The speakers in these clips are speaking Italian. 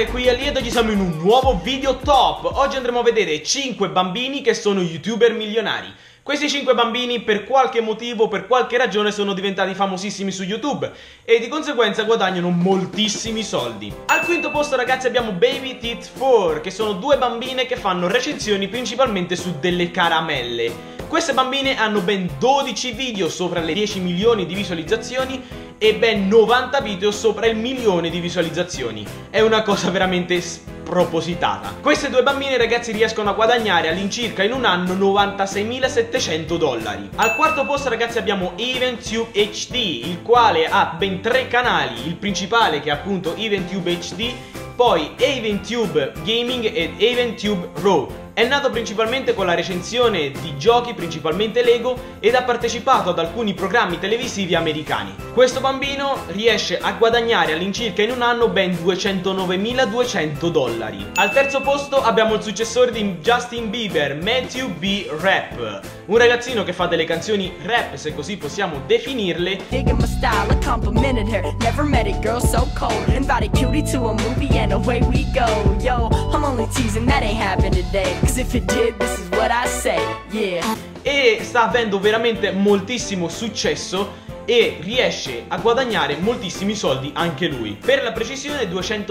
canale, qui è Lieto, ci siamo in un nuovo video top. Oggi andremo a vedere 5 bambini che sono youtuber milionari. Questi 5 bambini per qualche motivo, per qualche ragione sono diventati famosissimi su YouTube e di conseguenza guadagnano moltissimi soldi. Al quinto posto ragazzi abbiamo Baby Teeth 4, che sono due bambine che fanno recensioni principalmente su delle caramelle. Queste bambine hanno ben 12 video sopra le 10 milioni di visualizzazioni e ben 90 video sopra il milione di visualizzazioni. È una cosa veramente spropositata. Queste due bambine ragazzi riescono a guadagnare all'incirca in un anno $96.700. Al quarto posto ragazzi abbiamo EventTube HD, il quale ha ben 3 canali, il principale che è appunto EventTube HD, poi EventTube Gaming ed EventTube Raw. È nato principalmente con la recensione di giochi, principalmente Lego, ed ha partecipato ad alcuni programmi televisivi americani. Questo bambino riesce a guadagnare all'incirca in un anno ben $209.200. Al terzo posto abbiamo il successore di Justin Bieber, Matthew B. Rap, un ragazzino che fa delle canzoni rap, se così possiamo definirle. E sta avendo veramente moltissimo successo e riesce a guadagnare moltissimi soldi anche lui. Per la precisione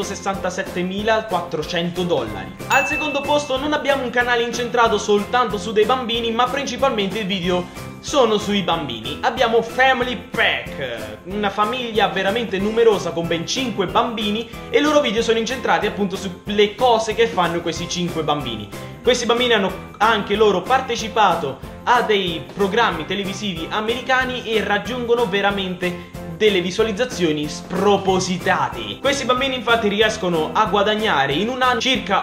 $267.400. Al secondo posto non abbiamo un canale incentrato soltanto su dei bambini, ma principalmente i video sono sui bambini. Abbiamo Family Pack, una famiglia veramente numerosa con ben 5 bambini e i loro video sono incentrati appunto sulle cose che fanno questi 5 bambini. Questi bambini hanno anche loro partecipato a dei programmi televisivi americani e raggiungono veramente delle visualizzazioni spropositate. Questi bambini infatti riescono a guadagnare in un anno circa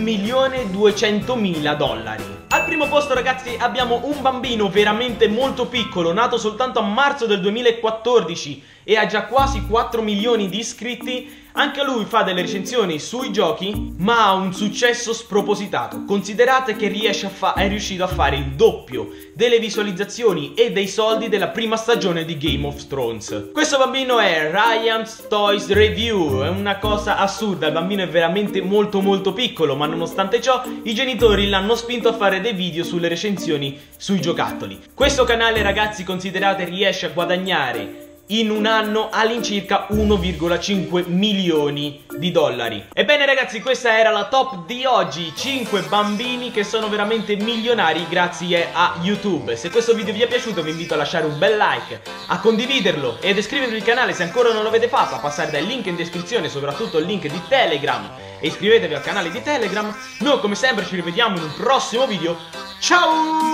$1.200.000. Al primo posto ragazzi abbiamo un bambino veramente molto piccolo, nato soltanto a marzo del 2014 e ha già quasi 4 milioni di iscritti. Anche lui fa delle recensioni sui giochi, ma ha un successo spropositato. Considerate che è riuscito a fare il doppio delle visualizzazioni e dei soldi della prima stagione di Game of Thrones. Questo bambino è Ryan's Toys Review, è una cosa assurda, il bambino è veramente molto piccolo, ma nonostante ciò i genitori l'hanno spinto a fare dei video sulle recensioni sui giocattoli. Questo canale ragazzi, considerate, riesce a guadagnare in un anno all'incirca $1,5 milioni. Ebbene ragazzi, questa era la top di oggi, 5 bambini che sono veramente milionari grazie a YouTube. Se questo video vi è piaciuto vi invito a lasciare un bel like, a condividerlo ed iscrivervi al canale se ancora non l'avete fatto, a passare dai link in descrizione, soprattutto il link di Telegram, e iscrivetevi al canale di Telegram. Noi come sempre ci rivediamo in un prossimo video. Ciao!